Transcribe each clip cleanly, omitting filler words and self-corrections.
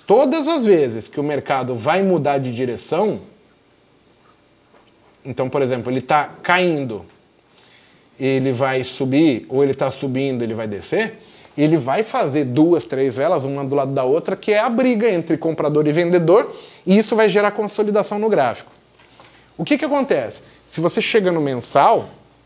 Todas as vezes que o mercado vai mudar de direção, então, por exemplo, ele está caindo, ele vai subir, ou ele está subindo, ele vai descer, ele vai fazer 2, 3 velas, uma do lado da outra, que é a briga entre comprador e vendedor, e isso vai gerar consolidação no gráfico. O que acontece? Se você chega no mensal,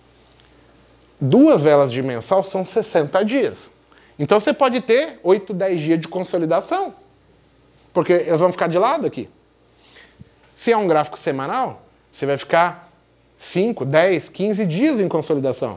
2 velas de mensal são 60 dias. Então você pode ter 8, 10 dias de consolidação, porque elas vão ficar de lado aqui. Se é um gráfico semanal, você vai ficar 5, 10, 15 dias em consolidação.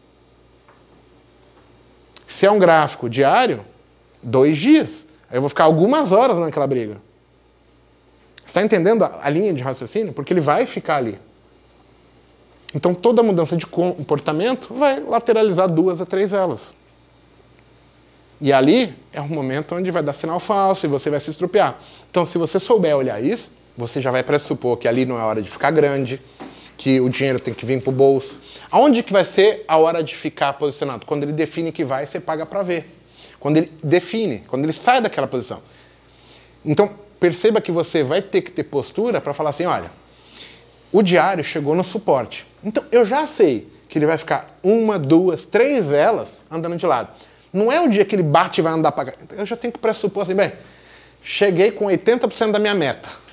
Se é um gráfico diário, 2 dias. Aí eu vou ficar algumas horas naquela briga. Você está entendendo a linha de raciocínio? Porque ele vai ficar ali. Então toda mudança de comportamento vai lateralizar 2 a 3 velas. E ali é um momento onde vai dar sinal falso e você vai se estrupiar. Então se você souber olhar isso, você já vai pressupor que ali não é hora de ficar grande, que o dinheiro tem que vir para o bolso. Aonde que vai ser a hora de ficar posicionado? Quando ele define que vai, você paga para ver. Quando ele define, quando ele sai daquela posição. Então, perceba que você vai ter que ter postura para falar assim, olha, o diário chegou no suporte. Então, eu já sei que ele vai ficar 1, 2, 3 velas andando de lado. Não é o dia que ele bate e vai andar para cá. Eu já tenho que pressupor assim, bem, cheguei com 80% da minha meta.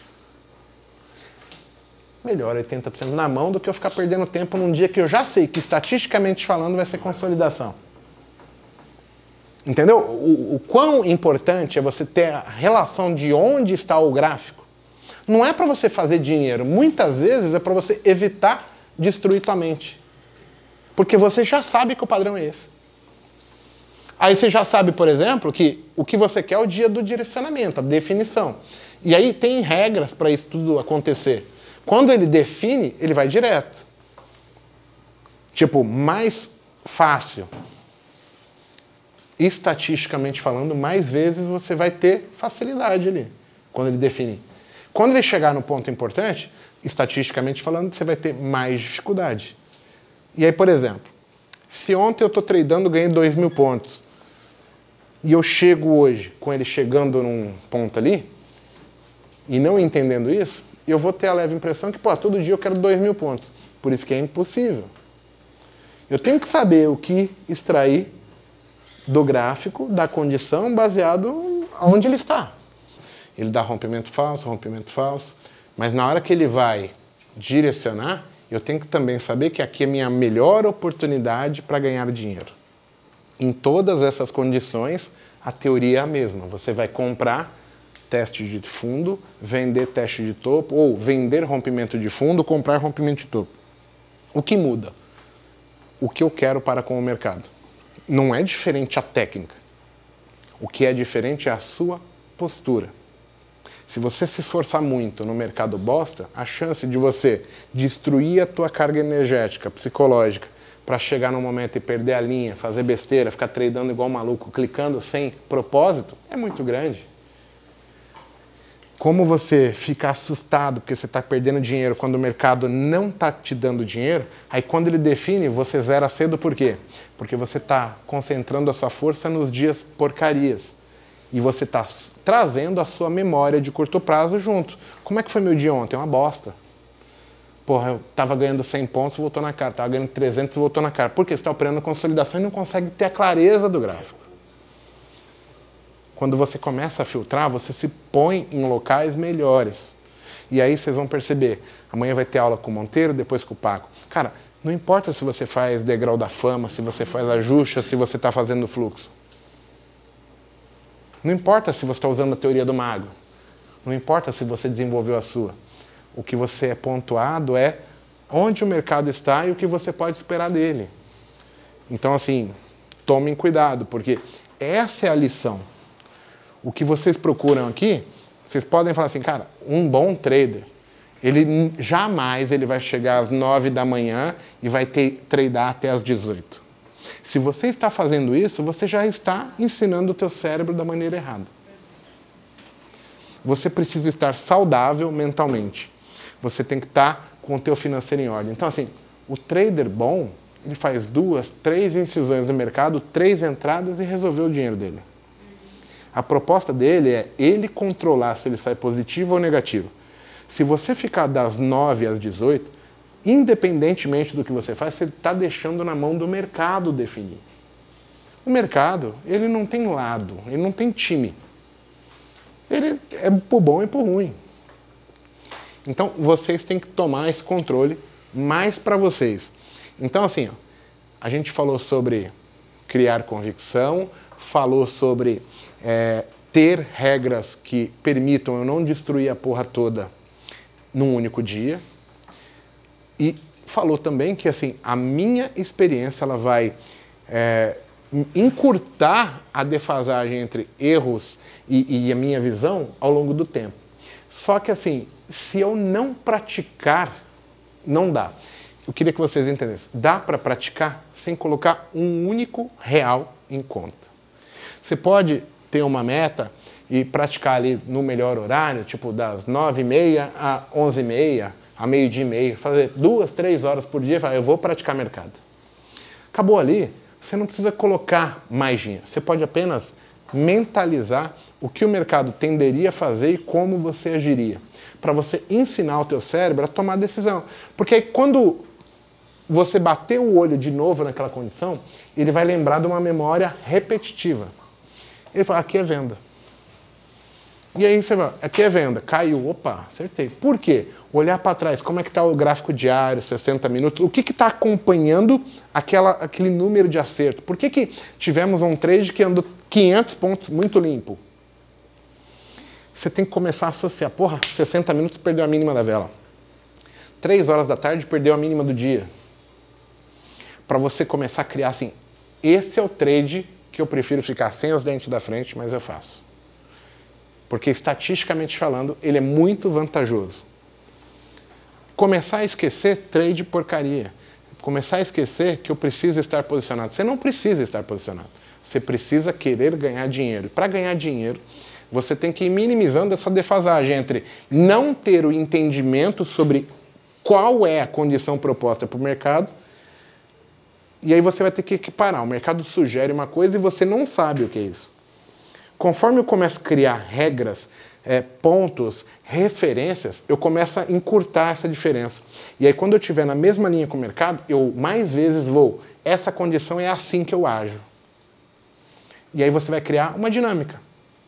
Melhor 80% na mão do que eu ficar perdendo tempo num dia que eu já sei que, estatisticamente falando, vai ser consolidação. Entendeu? O quão importante é você ter a relação de onde está o gráfico. Não é para você fazer dinheiro. Muitas vezes é para você evitar destruir tua mente. Porque você já sabe que o padrão é esse. Aí você já sabe, por exemplo, que o que você quer é o dia do direcionamento, a definição. E aí tem regras para isso tudo acontecer. Quando ele define, ele vai direto. Tipo, mais fácil. Estatisticamente falando, mais vezes você vai ter facilidade ali, quando ele define. Quando ele chegar no ponto importante, estatisticamente falando, você vai ter mais dificuldade. E aí, por exemplo, se ontem eu estou tradando, ganhei 2.000 pontos, e eu chego hoje, com ele chegando num ponto ali, e não entendendo isso, eu vou ter a leve impressão que, pô, todo dia eu quero 2.000 pontos. Por isso que é impossível. Eu tenho que saber o que extrair do gráfico, da condição, baseado onde ele está. Ele dá rompimento falso, mas na hora que ele vai direcionar, eu tenho que também saber que aqui é a minha melhor oportunidade para ganhar dinheiro. Em todas essas condições, a teoria é a mesma. Você vai comprar teste de fundo, vender teste de topo, ou vender rompimento de fundo, comprar rompimento de topo. O que muda? O que eu quero para com o mercado. Não é diferente a técnica. O que é diferente é a sua postura. Se você se esforçar muito no mercado bosta, a chance de você destruir a tua carga energética, psicológica, para chegar no momento e perder a linha, fazer besteira, ficar tradando igual maluco, clicando sem propósito, é muito grande. Como você fica assustado porque você está perdendo dinheiro quando o mercado não está te dando dinheiro, aí quando ele define, você zera cedo por quê? Porque você está concentrando a sua força nos dias porcarias. E você está trazendo a sua memória de curto prazo junto. Como é que foi meu dia ontem? Uma bosta. Porra, eu estava ganhando 100 pontos, voltou na cara. Estava ganhando 300, voltou na cara. Por quê? Você está operando consolidação e não consegue ter a clareza do gráfico. Quando você começa a filtrar, você se põe em locais melhores. E aí vocês vão perceber, amanhã vai ter aula com o Monteiro, depois com o Paco. Cara, não importa se você faz degrau da fama, se você faz ajuste, se você está fazendo fluxo. Não importa se você está usando a teoria do mago. Não importa se você desenvolveu a sua. O que você é pontuado é onde o mercado está e o que você pode esperar dele. Então, assim, tomem cuidado, porque essa é a lição. O que vocês procuram aqui, vocês podem falar assim, cara, um bom trader, ele jamais ele vai chegar às 9 da manhã e vai tradar até às 18. Se você está fazendo isso, você já está ensinando o teu cérebro da maneira errada. Você precisa estar saudável mentalmente. Você tem que estar com o teu financeiro em ordem. Então, assim, o trader bom, ele faz 2, 3 incisões no mercado, 3 entradas e resolveu o dinheiro dele. A proposta dele é ele controlar se ele sai positivo ou negativo. Se você ficar das 9 às 18, independentemente do que você faz, você está deixando na mão do mercado definir. O mercado, ele não tem lado, ele não tem time. Ele é por bom e por ruim. Então, vocês têm que tomar esse controle mais para vocês. Então, assim, ó, a gente falou sobre criar convicção, falou sobre ter regras que permitam eu não destruir a porra toda num único dia. E falou também que, assim, a minha experiência, ela vai encurtar a defasagem entre erros e a minha visão ao longo do tempo. Só que, assim, se eu não praticar, não dá. Eu queria que vocês entendessem. Dá para praticar sem colocar um único real em conta. Você pode ter uma meta e praticar ali no melhor horário, tipo das 9h30 a 11h30, a meio-dia e meio, fazer 2, 3 horas por dia, eu vou praticar mercado. Acabou ali, você não precisa colocar mais dinheiro. Você pode apenas mentalizar o que o mercado tenderia a fazer e como você agiria, para você ensinar o teu cérebro a tomar decisão. Porque aí, quando você bater o olho de novo naquela condição, ele vai lembrar de uma memória repetitiva. Ele fala, aqui é venda. E aí você vai, aqui é venda, caiu, opa, acertei. Por quê? Olhar para trás, como é que está o gráfico diário, 60 minutos, o que está acompanhando aquele número de acerto? Por que tivemos um trade que andou 500 pontos muito limpo? Você tem que começar a associar, 60 minutos perdeu a mínima da vela. 3 horas da tarde perdeu a mínima do dia. Para você começar a criar assim, esse é o trade que eu prefiro ficar sem os dentes da frente, mas eu faço. Porque estatisticamente falando, ele é muito vantajoso. Começar a esquecer trade porcaria. Começar a esquecer que eu preciso estar posicionado. Você não precisa estar posicionado. Você precisa querer ganhar dinheiro. Para ganhar dinheiro, você tem que ir minimizando essa defasagem entre não ter o entendimento sobre qual é a condição proposta para o mercado, e aí você vai ter que equiparar. O mercado sugere uma coisa e você não sabe o que é isso. Conforme eu começo a criar regras, pontos, referências, eu começo a encurtar essa diferença. E aí quando eu estiver na mesma linha com o mercado, eu mais vezes vou, essa condição é assim que eu ajo. E aí você vai criar uma dinâmica.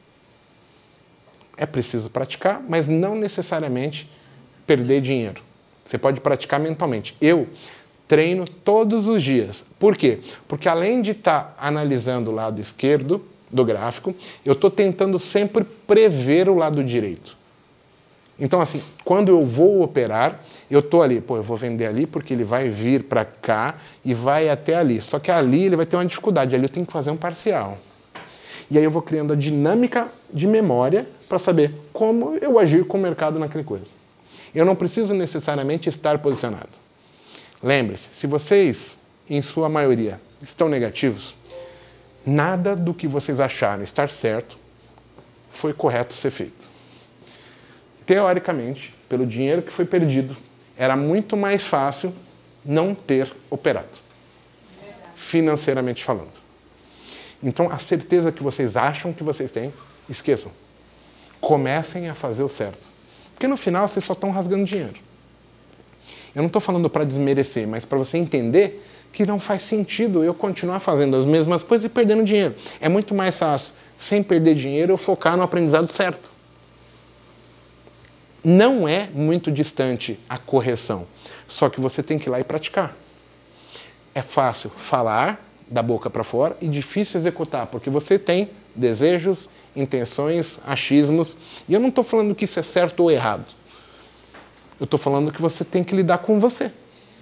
É preciso praticar, mas não necessariamente perder dinheiro. Você pode praticar mentalmente. Eu treino todos os dias. Por quê? Porque além de estar analisando o lado esquerdo do gráfico, eu estou tentando sempre prever o lado direito. Então, assim, quando eu vou operar, eu estou ali, eu vou vender ali porque ele vai vir para cá e vai até ali. Só que ali ele vai ter uma dificuldade, ali eu tenho que fazer um parcial. E aí eu vou criando a dinâmica de memória para saber como eu agir com o mercado naquela coisa. Eu não preciso necessariamente estar posicionado. Lembre-se, se vocês, em sua maioria, estão negativos, nada do que vocês acharam estar certo foi correto ser feito. Teoricamente, pelo dinheiro que foi perdido, era muito mais fácil não ter operado, financeiramente falando. Então, a certeza que vocês acham que vocês têm, esqueçam. Comecem a fazer o certo. Porque no final vocês só estão rasgando dinheiro. Eu não estou falando para desmerecer, mas para você entender que não faz sentido eu continuar fazendo as mesmas coisas e perdendo dinheiro. É muito mais fácil, sem perder dinheiro, eu focar no aprendizado certo. Não é muito distante a correção, só que você tem que ir lá e praticar. É fácil falar da boca para fora e difícil executar, porque você tem desejos, intenções, achismos, e eu não estou falando que isso é certo ou errado. Eu estou falando que você tem que lidar com você.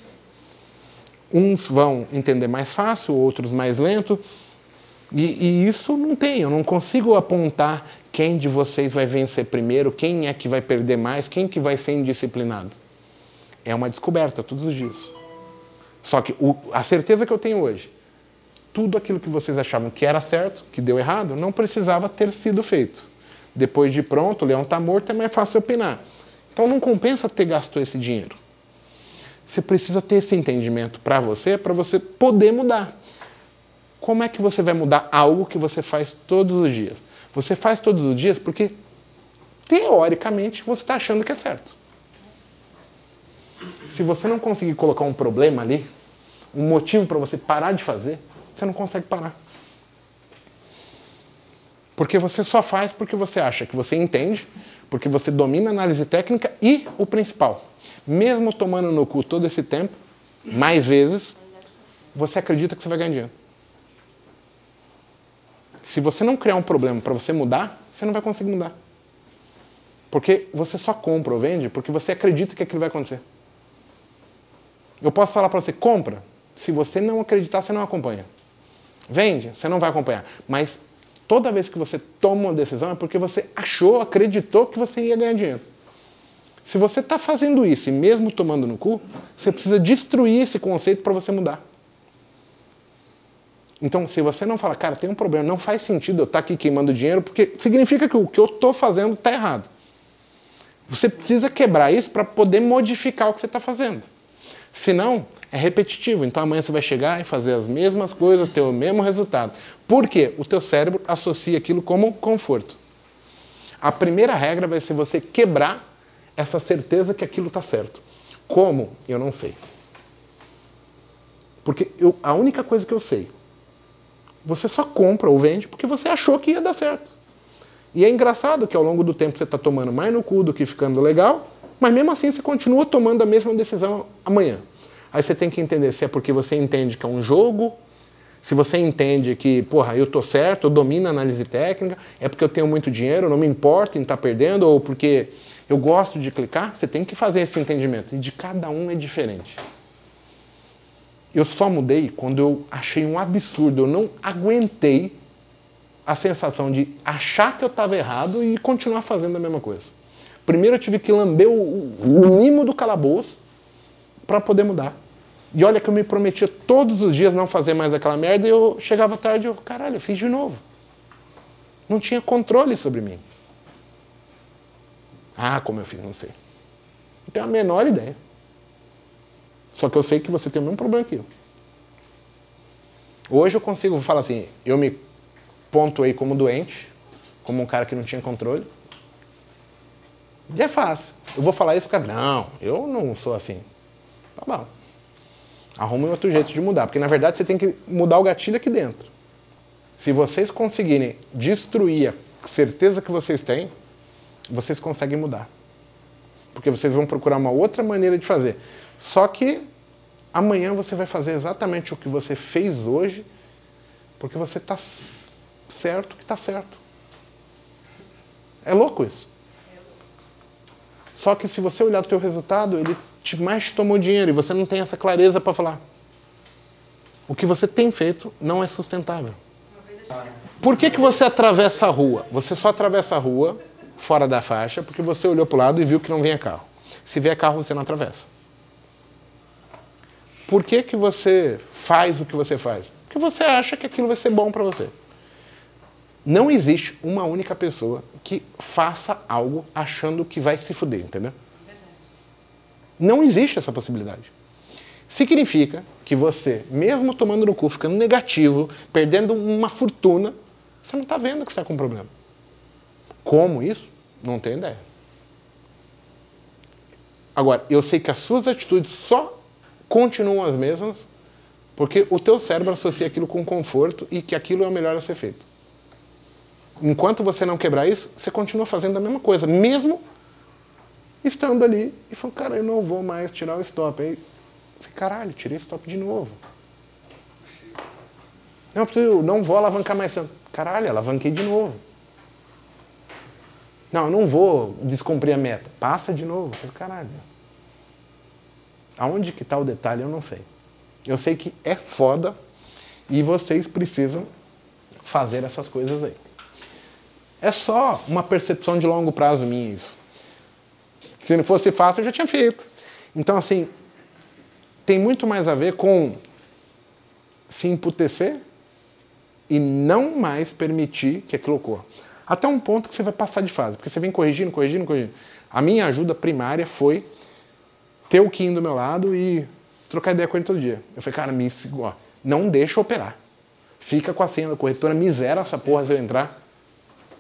Uns vão entender mais fácil, outros mais lento. E isso não tem, eu não consigo apontar quem de vocês vai vencer primeiro, quem é que vai perder mais, quem que vai ser indisciplinado. É uma descoberta todos os dias. Só que a certeza que eu tenho hoje, tudo aquilo que vocês achavam que era certo, que deu errado, não precisava ter sido feito. Depois de pronto, o leão está morto, é mais fácil opinar. Então não compensa ter gasto esse dinheiro. Você precisa ter esse entendimento para você poder mudar. Como é que você vai mudar algo que você faz todos os dias? Você faz todos os dias porque, teoricamente, você está achando que é certo. Se você não conseguir colocar um problema ali, um motivo para você parar de fazer, você não consegue parar. Porque você só faz porque você acha que você entende, porque você domina a análise técnica e o principal. Mesmo tomando no cu todo esse tempo, mais vezes, você acredita que você vai ganhar dinheiro. Se você não criar um problema para você mudar, você não vai conseguir mudar. Porque você só compra ou vende porque você acredita que aquilo vai acontecer. Eu posso falar para você, compra. Se você não acreditar, você não acompanha. Vende, você não vai acompanhar. Mas toda vez que você toma uma decisão é porque você achou, acreditou que você ia ganhar dinheiro. Se você está fazendo isso e mesmo tomando no cu, você precisa destruir esse conceito para você mudar. Então, se você não fala, cara, tem um problema, não faz sentido eu estar aqui queimando dinheiro, porque significa que o que eu estou fazendo está errado. Você precisa quebrar isso para poder modificar o que você está fazendo. Senão, é repetitivo. Então, amanhã você vai chegar e fazer as mesmas coisas, ter o mesmo resultado. Por quê? O teu cérebro associa aquilo como conforto. A primeira regra vai ser você quebrar essa certeza que aquilo está certo. Como? Eu não sei. Porque a única coisa que eu sei, você só compra ou vende porque você achou que ia dar certo. E é engraçado que ao longo do tempo você está tomando mais no cu do que ficando legal, mas mesmo assim você continua tomando a mesma decisão amanhã. Aí você tem que entender se é porque você entende que é um jogo, se você entende que, porra, eu tô certo, eu domino a análise técnica, é porque eu tenho muito dinheiro, eu não me importo em estar perdendo, ou porque eu gosto de clicar, você tem que fazer esse entendimento. E de cada um é diferente. Eu só mudei quando eu achei um absurdo, eu não aguentei a sensação de achar que eu estava errado e continuar fazendo a mesma coisa. Primeiro eu tive que lamber o mimo do calabouço para poder mudar. E olha que eu me prometia todos os dias não fazer mais aquela merda e eu chegava tarde e eu, caralho, eu fiz de novo. Não tinha controle sobre mim. Ah, como eu fiz, não sei. Não tenho a menor ideia. Só que eu sei que você tem o mesmo problema que eu. Hoje eu consigo falar assim, eu me pontuei como doente, como um cara que não tinha controle. E é fácil. Eu vou falar isso e ficar, não, eu não sou assim. Tá bom. Arruma outro jeito de mudar, porque na verdade você tem que mudar o gatilho aqui dentro. Se vocês conseguirem destruir a certeza que vocês têm, vocês conseguem mudar. Porque vocês vão procurar uma outra maneira de fazer. Só que amanhã você vai fazer exatamente o que você fez hoje, porque você está certo que está certo. É louco isso. Só que se você olhar o teu resultado, ele mais tomou dinheiro e você não tem essa clareza para falar. O que você tem feito não é sustentável. Por que você atravessa a rua? Você só atravessa a rua fora da faixa porque você olhou para o lado e viu que não vinha carro. Se vier carro, você não atravessa. Por que você faz o que você faz? Porque você acha que aquilo vai ser bom para você. Não existe uma única pessoa que faça algo achando que vai se fuder, entendeu? Não existe essa possibilidade. Significa que você, mesmo tomando no cu, ficando negativo, perdendo uma fortuna, você não está vendo que você está com um problema. Como isso? Não tenho ideia. Agora, eu sei que as suas atitudes só continuam as mesmas porque o teu cérebro associa aquilo com conforto e que aquilo é o melhor a ser feito. Enquanto você não quebrar isso, você continua fazendo a mesma coisa, mesmo estando ali e falando, cara, eu não vou mais tirar o stop. Aí, você, caralho, tirei o stop de novo. Não vou alavancar mais tanto. Caralho, alavanquei de novo. Não, eu não vou descumprir a meta. Passa de novo. Caralho. Aonde que está o detalhe, eu não sei. Eu sei que é foda e vocês precisam fazer essas coisas aí. É só uma percepção de longo prazo minha isso. Se não fosse fácil, eu já tinha feito. Então, assim, tem muito mais a ver com se emputecer e não mais permitir que aquilo ocorra. Até um ponto que você vai passar de fase, porque você vem corrigindo. A minha ajuda primária foi ter o Kim do meu lado e trocar ideia com ele todo dia. Eu falei, cara, não deixa eu operar. Fica com a senha da corretora, me zera essa porra se eu entrar.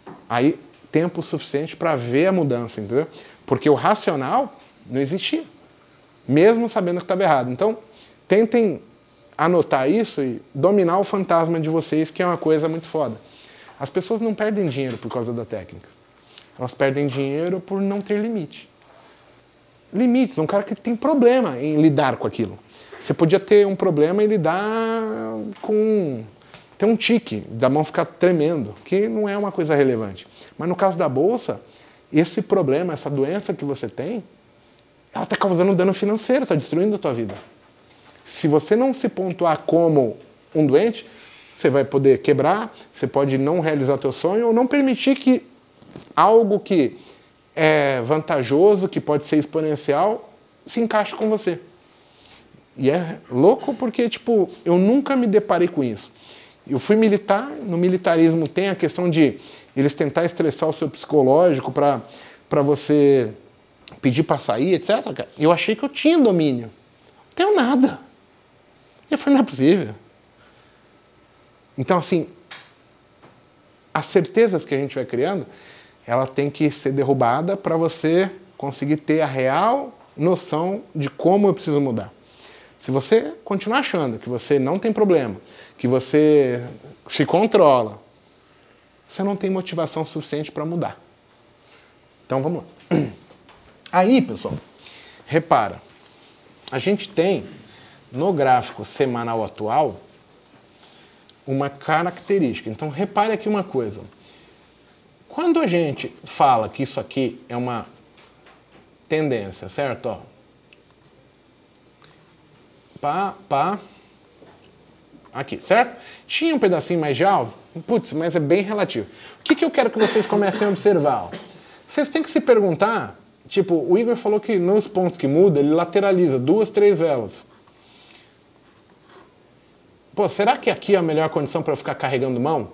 Aí, tempo suficiente para ver a mudança, entendeu? Porque o racional não existia, mesmo sabendo que estava errado. Então, tentem anotar isso e dominar o fantasma de vocês, que é uma coisa muito foda. As pessoas não perdem dinheiro por causa da técnica. Elas perdem dinheiro por não ter limite. Limites, um cara que tem problema em lidar com aquilo. Você podia ter um problema em lidar com... ter um tique, da mão ficar tremendo, que não é uma coisa relevante. Mas no caso da bolsa, esse problema, essa doença que você tem, ela está causando dano financeiro, está destruindo a tua vida. Se você não se pontuar como um doente, você vai poder quebrar, você pode não realizar teu sonho ou não permitir que algo que é vantajoso, que pode ser exponencial, se encaixe com você. E é louco porque, tipo, eu nunca me deparei com isso. Eu fui militar, no militarismo tem a questão de eles tentar estressar o seu psicológico para você pedir para sair, etc. Eu achei que eu tinha domínio. Não tenho nada. E eu falei, não é possível. Então, assim, as certezas que a gente vai criando, ela tem que ser derrubada para você conseguir ter a real noção de como eu preciso mudar. Se você continuar achando que você não tem problema, que você se controla, você não tem motivação suficiente para mudar. Então, vamos lá. Aí, pessoal, repara, a gente tem no gráfico semanal atual uma característica. Então, repare aqui uma coisa. Quando a gente fala que isso aqui é uma tendência, certo? Ó, pá, aqui, certo? Tinha um pedacinho mais de alvo? Putz, mas é bem relativo. O que eu quero que vocês comecem a observar? Ó? Vocês têm que se perguntar, tipo, o Igor falou que nos pontos que muda, ele lateraliza 2, 3 velas. Pô, será que aqui é a melhor condição para eu ficar carregando mão?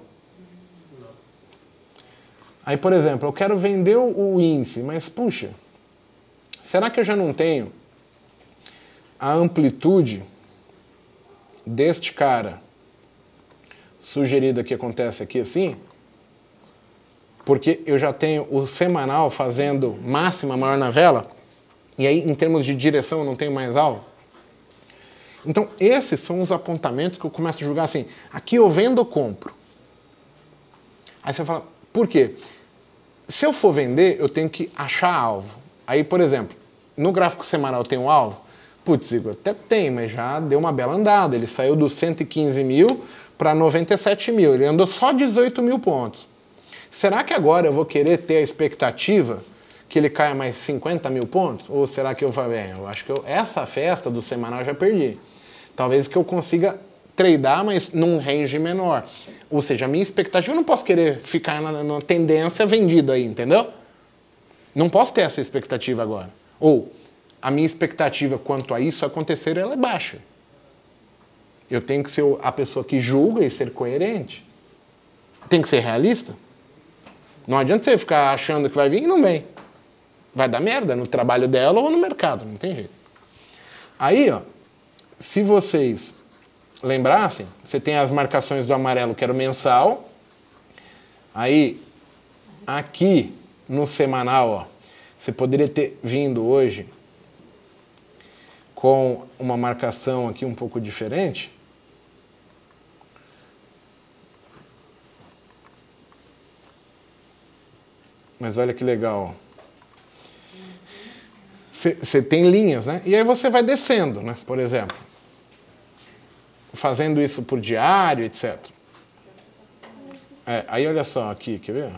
Aí, por exemplo, eu quero vender o índice, mas, puxa, será que eu já não tenho a amplitude deste cara sugerida que acontece aqui assim? Porque eu já tenho o semanal fazendo máxima maior na vela, e aí, em termos de direção, eu não tenho mais alvo. Então, esses são os apontamentos que eu começo a julgar assim, aqui eu vendo ou compro? Aí você fala, por quê? Se eu for vender, eu tenho que achar alvo. Aí, por exemplo, no gráfico semanal tem um alvo? Putz, Igor, até tem, mas já deu uma bela andada. Ele saiu dos 115 mil para 97 mil. Ele andou só 18 mil pontos. Será que agora eu vou querer ter a expectativa que ele caia mais 50 mil pontos? Ou será que eu falo, eu acho que essa festa do semanal eu já perdi. Talvez que eu consiga tradear, mas num range menor. Ou seja, a minha expectativa, eu não posso querer ficar na tendência vendida aí, entendeu? Não posso ter essa expectativa agora. Ou a minha expectativa quanto a isso acontecer, ela é baixa. Eu tenho que ser a pessoa que julga e ser coerente. Tem que ser realista. Não adianta você ficar achando que vai vir e não vem. Vai dar merda no trabalho dela ou no mercado, não tem jeito. Aí, ó, se vocês lembrassem, você tem as marcações do amarelo, que era o mensal. Aí, aqui no semanal, ó, você poderia ter vindo hoje com uma marcação aqui um pouco diferente. Mas olha que legal. Você tem linhas, né? E aí você vai descendo, né? Por exemplo. Fazendo isso por diário, etc. Aí olha só aqui, quer ver?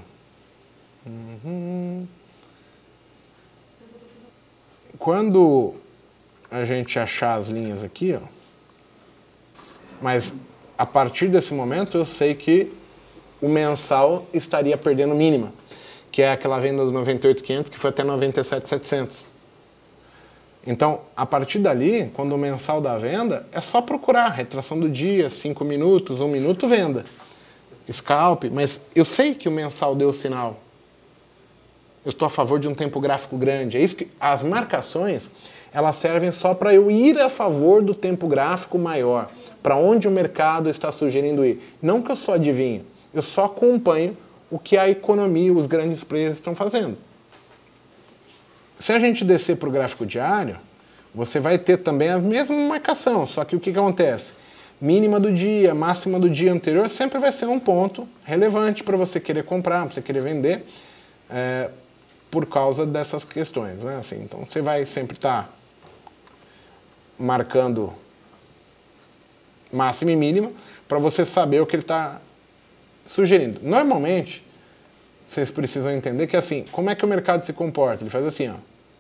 Quando a gente achar as linhas aqui, ó, mas a partir desse momento eu sei que o mensal estaria perdendo mínima, que é aquela venda do 98.500 que foi até 97.700. Então, a partir dali, quando o mensal dá venda, é só procurar retração do dia, 5 minutos, 1 minuto, venda. Scalp, mas eu sei que o mensal deu sinal. Eu estou a favor de um tempo gráfico grande. É isso que as marcações, elas servem só para eu ir a favor do tempo gráfico maior, para onde o mercado está sugerindo ir. Não que eu só adivinho, eu só acompanho o que a economia, os grandes players estão fazendo. Se a gente descer para o gráfico diário, você vai ter também a mesma marcação, só que o que acontece? Mínima do dia, máxima do dia anterior, sempre vai ser um ponto relevante para você querer comprar, para você querer vender, por causa dessas questões, né? Assim, então você vai sempre estar marcando máxima e mínima para você saber o que ele está sugerindo. Normalmente, vocês precisam entender que assim, como é que o mercado se comporta? Ele faz assim, ó.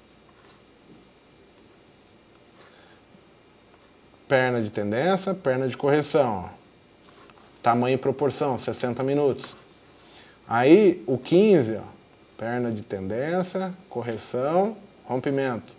Perna de tendência, perna de correção. Ó. Tamanho e proporção, 60 minutos. Aí, o 15, ó, perna de tendência, correção, rompimento.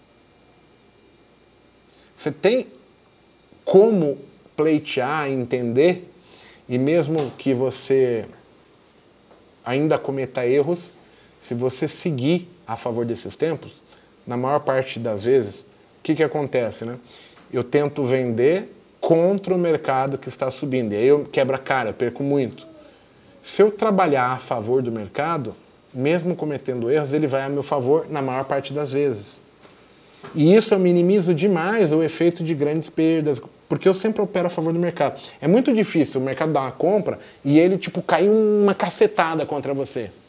Você tem como pleitear, entender, e mesmo que você ainda cometa erros, se você seguir a favor desses tempos, na maior parte das vezes, o que acontece, né? Eu tento vender contra o mercado que está subindo, e aí eu quebro a cara, eu perco muito. Se eu trabalhar a favor do mercado, mesmo cometendo erros, ele vai a meu favor na maior parte das vezes. E isso eu minimizo demais o efeito de grandes perdas, porque eu sempre opero a favor do mercado. É muito difícil o mercado dar uma compra e ele, tipo, cair uma cacetada contra você.